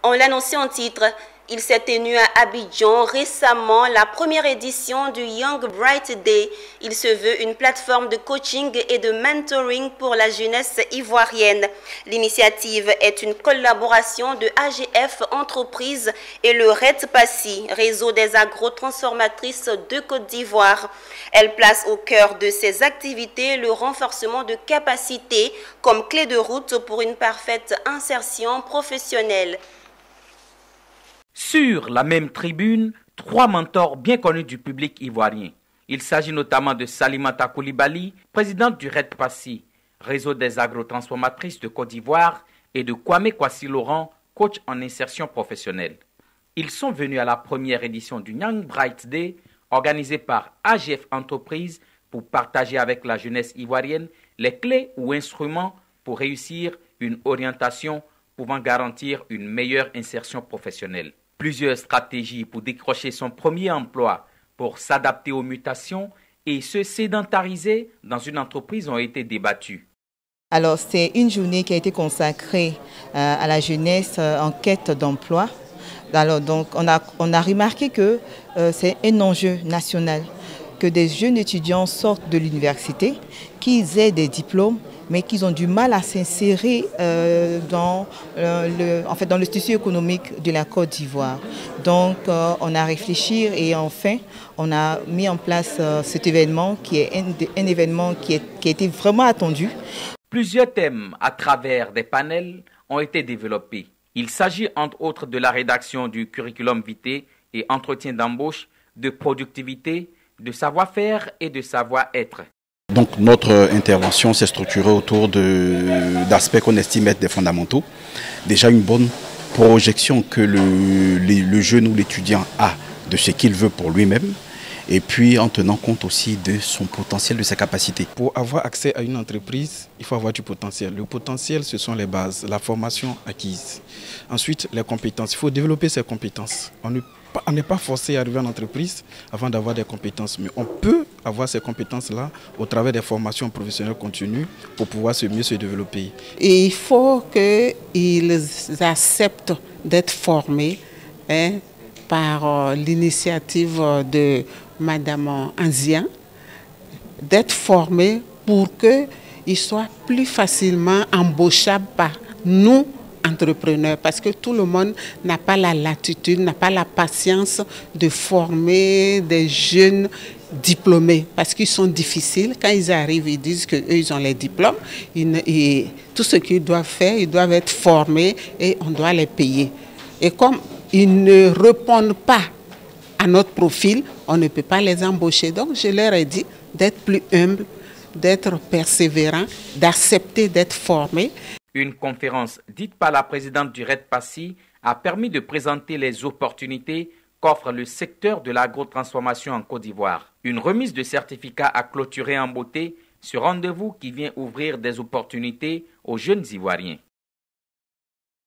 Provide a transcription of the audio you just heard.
On l'annonçait en titre. Il s'est tenu à Abidjan récemment la première édition du Young Bright Day. Il se veut une plateforme de coaching et de mentoring pour la jeunesse ivoirienne. L'initiative est une collaboration de AGF Entreprises et le RED PASSI, réseau des agrotransformatrices de Côte d'Ivoire. Elle place au cœur de ses activités le renforcement de capacités comme clé de route pour une parfaite insertion professionnelle. Sur la même tribune, 3 mentors bien connus du public ivoirien. Il s'agit notamment de Salimata Koulibaly, présidente du RED PASSI, réseau des agrotransformatrices de Côte d'Ivoire, et de Kwame Kwasi Laurent, coach en insertion professionnelle. Ils sont venus à la première édition du Young Bright Day, organisée par AGF Entreprises, pour partager avec la jeunesse ivoirienne les clés ou instruments pour réussir une orientation pouvant garantir une meilleure insertion professionnelle. Plusieurs stratégies pour décrocher son premier emploi, pour s'adapter aux mutations et se sédentariser dans une entreprise ont été débattues. Alors c'est une journée qui a été consacrée à la jeunesse en quête d'emploi. Alors donc on a remarqué que c'est un enjeu national, que des jeunes étudiants sortent de l'université, qu'ils aient des diplômes, mais qu'ils ont du mal à s'insérer dans le tissu économique de la Côte d'Ivoire. Donc on a réfléchi et enfin on a mis en place cet événement qui est un événement qui a été vraiment attendu. Plusieurs thèmes à travers des panels ont été développés. Il s'agit entre autres de la rédaction du curriculum vitae et entretien d'embauche, de productivité, de savoir-faire et de savoir-être. Donc notre intervention s'est structurée autour d'aspects qu'on estime être des fondamentaux. Déjà une bonne projection que le jeune ou l'étudiant a de ce qu'il veut pour lui-même, et puis en tenant compte aussi de son potentiel, de ses capacités. Pour avoir accès à une entreprise, il faut avoir du potentiel. Le potentiel, ce sont les bases, la formation acquise. Ensuite, les compétences. Il faut développer ses compétences. On n'est pas forcé à arriver en entreprise avant d'avoir des compétences, mais on peut avoir ces compétences-là au travers des formations professionnelles continues pour pouvoir mieux se développer. Et il faut qu'ils acceptent d'être formés par l'initiative de Madame Anzien, d'être formés pour qu'ils soient plus facilement embauchables par nous, entrepreneurs, parce que tout le monde n'a pas la latitude, n'a pas la patience de former des jeunes diplômés, parce qu'ils sont difficiles. Quand ils arrivent, ils disent qu'eux, ils ont les diplômes. Et tout ce qu'ils doivent faire, ils doivent être formés et on doit les payer. Et comme ils ne répondent pas à notre profil, on ne peut pas les embaucher. Donc, je leur ai dit d'être plus humbles, d'être persévérants, d'accepter d'être formés. Une conférence dite par la présidente du RED PASSI a permis de présenter les opportunités qu'offre le secteur de l'agrotransformation en Côte d'Ivoire. Une remise de certificats a clôturé en beauté ce rendez-vous qui vient ouvrir des opportunités aux jeunes Ivoiriens.